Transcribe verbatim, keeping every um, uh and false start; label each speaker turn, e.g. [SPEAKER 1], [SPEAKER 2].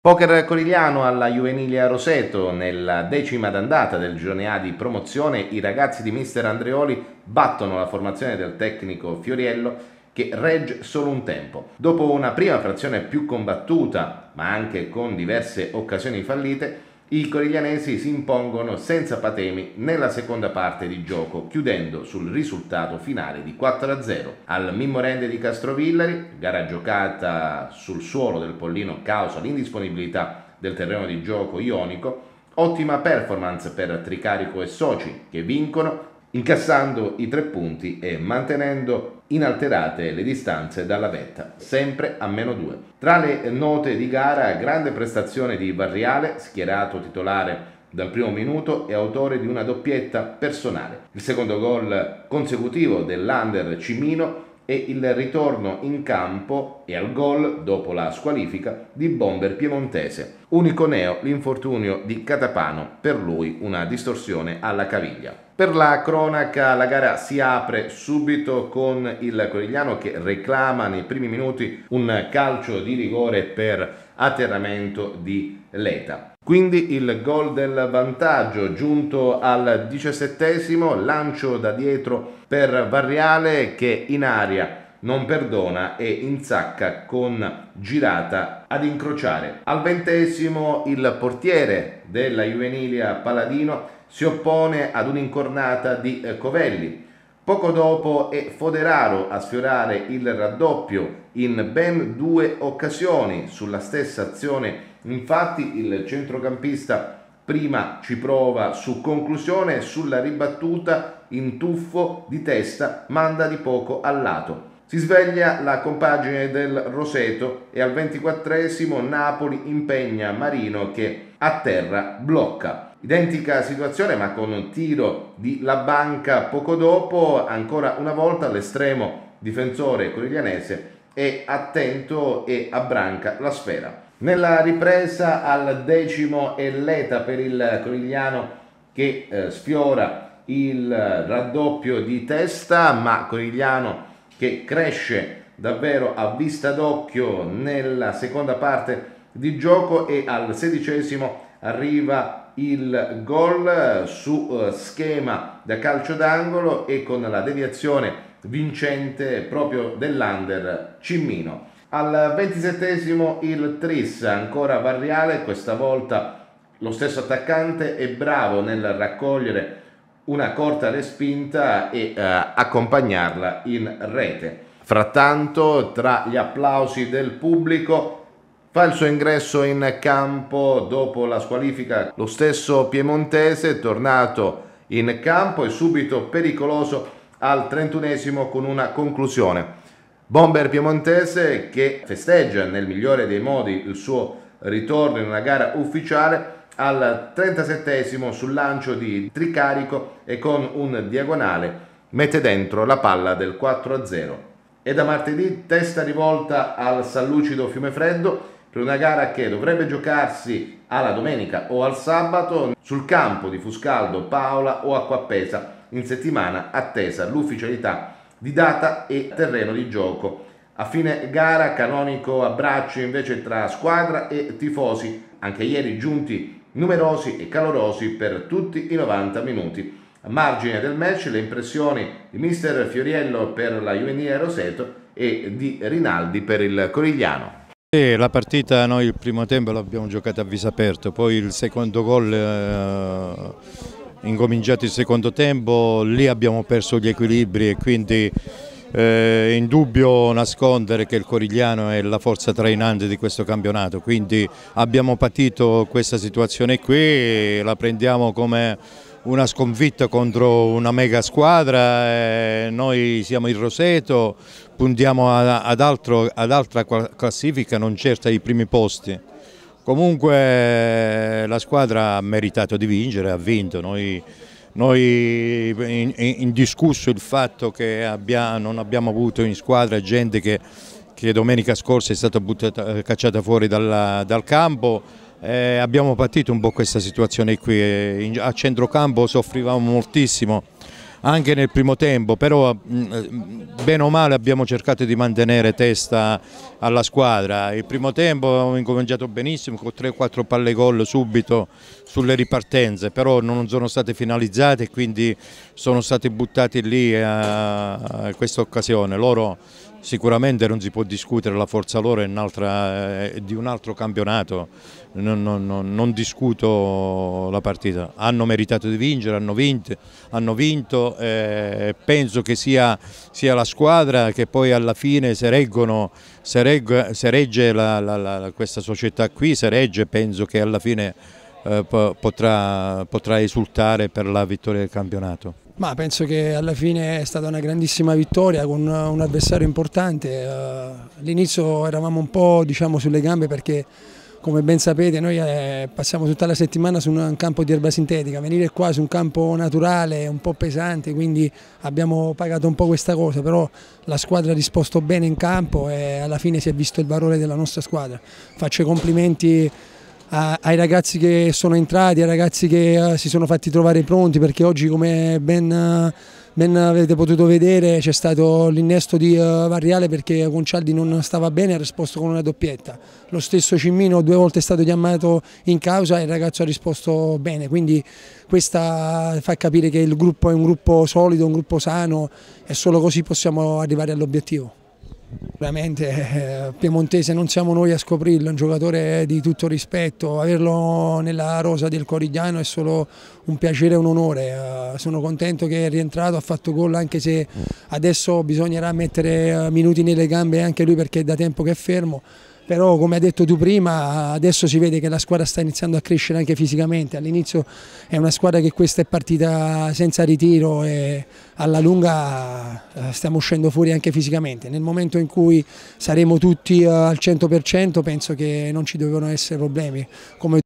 [SPEAKER 1] Poker Corigliano alla Juvenilia Roseto. Nella decima d'andata del girone A di promozione i ragazzi di mister Andreoli battono la formazione del tecnico Fioriello che regge solo un tempo. Dopo una prima frazione più combattuta, ma anche con diverse occasioni fallite, i coriglianesi si impongono senza patemi nella seconda parte di gioco, chiudendo sul risultato finale di quattro a zero. Al Mimmorende di Castrovillari, gara giocata sul suolo del Pollino causa l'indisponibilità del terreno di gioco ionico, ottima performance per Tricarico e soci che vincono incassando i tre punti e mantenendo inalterate le distanze dalla vetta, sempre a meno due. Tra le note di gara, grande prestazione di Varriale, schierato titolare dal primo minuto e autore di una doppietta personale. Il secondo gol consecutivo dell'Under Cimino e il ritorno in campo e al gol, dopo la squalifica, di Bomber Piemontese. Unico neo l'infortunio di Catapano, per lui una distorsione alla caviglia. Per la cronaca la gara si apre subito con il Corigliano che reclama nei primi minuti un calcio di rigore per atterramento di Leta. Quindi il gol del vantaggio giunto al diciassettesimo, lancio da dietro per Varriale che in aria non perdona e insacca con girata ad incrociare. Al ventesimo il portiere della Juvenilia Paladino si oppone ad un'incornata di Covelli. Poco dopo è Foderaro a sfiorare il raddoppio in ben due occasioni. Sulla stessa azione, infatti, il centrocampista prima ci prova su conclusione, sulla ribattuta in tuffo di testa manda di poco al lato. Si sveglia la compagine del Roseto e al ventiquattresimo Napoli impegna Marino che a terra blocca. Identica situazione ma con un tiro di La Banca poco dopo, ancora una volta l'estremo difensore coriglianese è attento e abbranca la sfera. Nella ripresa al decimo è Leta per il Corigliano che eh, sfiora il raddoppio di testa, ma Corigliano che cresce davvero a vista d'occhio nella seconda parte di gioco e al sedicesimo arriva il gol su uh, schema da calcio d'angolo e con la deviazione vincente proprio dell'Under Cimmino. Al ventisettesimo il tris, ancora Varriale, questa volta lo stesso attaccante è bravo nel raccogliere una corta respinta e uh, accompagnarla in rete. Frattanto, tra gli applausi del pubblico, fa il suo ingresso in campo dopo la squalifica lo stesso piemontese, tornato in campo e subito pericoloso al trentunesimo con una conclusione. Bomber Piemontese che festeggia nel migliore dei modi il suo ritorno in una gara ufficiale al trentasettesimo sul lancio di Tricarico e con un diagonale mette dentro la palla del quattro a zero. E da martedì testa rivolta al San Lucido Fiumefreddo per una gara che dovrebbe giocarsi alla domenica o al sabato sul campo di Fuscaldo, Paola o Acquapesa, in settimana attesa l'ufficialità di data e terreno di gioco. A fine gara canonico abbraccio invece tra squadra e tifosi, anche ieri giunti numerosi e calorosi per tutti i novanta minuti. A margine del match le impressioni di mister Fioriello per la Juvenilia Roseto e di Rinaldi per il Corigliano.
[SPEAKER 2] La partita noi il primo tempo l'abbiamo giocata a viso aperto, poi il secondo gol, eh, incominciato il secondo tempo, lì abbiamo perso gli equilibri e quindi è eh, indubbio nascondere che il Corigliano è la forza trainante di questo campionato, quindi abbiamo patito questa situazione qui e la prendiamo come una sconfitta contro una mega squadra, eh, noi siamo il Roseto, puntiamo ad, altro, ad altra classifica, non certo ai primi posti. Comunque la squadra ha meritato di vincere, ha vinto, noi, noi in, indiscusso il fatto che abbia, non abbiamo avuto in squadra gente che, che domenica scorsa è stata buttata, cacciata fuori dal, dal campo. Eh, abbiamo patito un po' questa situazione qui, a centrocampo soffrivamo moltissimo anche nel primo tempo, però bene o male abbiamo cercato di mantenere testa alla squadra. Il primo tempo abbiamo incominciato benissimo con tre quattro palle gol subito sulle ripartenze, però non sono state finalizzate e quindi sono stati buttati lì a, a questa occasione. Loro sicuramente non si può discutere, la forza loro è, è di un altro campionato, non, non, non discuto la partita, hanno meritato di vincere, hanno vinto, hanno vinto eh, penso che sia, sia la squadra che poi alla fine se, reggono, se, regge, se regge la, la, la, questa società qui, se regge penso che alla fine eh, potrà, potrà esultare per la vittoria del campionato.
[SPEAKER 3] Ma penso che alla fine è stata una grandissima vittoria con un avversario importante. All'inizio eravamo un po', diciamo, sulle gambe perché, come ben sapete, noi passiamo tutta la settimana su un campo di erba sintetica, venire qua su un campo naturale è un po' pesante, quindi abbiamo pagato un po' questa cosa, però la squadra ha risposto bene in campo e alla fine si è visto il valore della nostra squadra. Faccio i complimenti ai ragazzi che sono entrati, ai ragazzi che uh, si sono fatti trovare pronti, perché oggi, come ben, uh, ben avete potuto vedere, c'è stato l'innesto di uh, Varriale perché Concialdi non stava bene e ha risposto con una doppietta. Lo stesso Cimmino due volte è stato chiamato in causa e il ragazzo ha risposto bene, quindi questa fa capire che il gruppo è un gruppo solido, un gruppo sano e solo così possiamo arrivare all'obiettivo. Sicuramente eh, Piemontese non siamo noi a scoprirlo, è un giocatore di tutto rispetto, averlo nella rosa del Corigliano è solo un piacere e un onore. Eh, sono contento che è rientrato, ha fatto gol, anche se adesso bisognerà mettere minuti nelle gambe anche lui perché è da tempo che è fermo. Però, come hai detto tu prima, adesso si vede che la squadra sta iniziando a crescere anche fisicamente. All'inizio è una squadra che questa è partita senza ritiro e alla lunga stiamo uscendo fuori anche fisicamente. Nel momento in cui saremo tutti al cento per cento penso che non ci dovevano essere problemi. Come